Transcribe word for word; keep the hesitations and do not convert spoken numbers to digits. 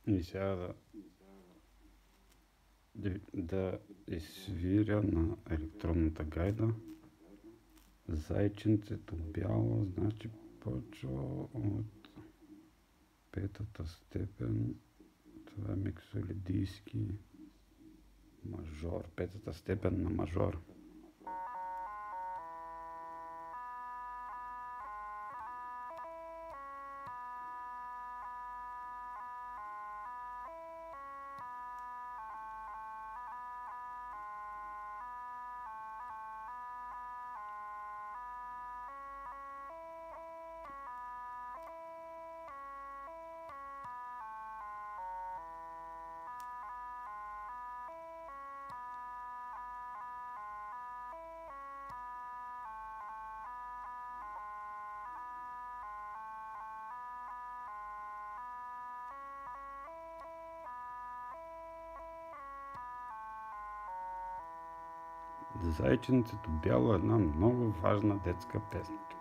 И сега да, да, да изсвиря на електронната гайда. Зайченцето бяло, значи почва от петата степен. Това е миксолидийски мажор, петата степен на мажор. Зайченцето бяло е една много важна детска песен.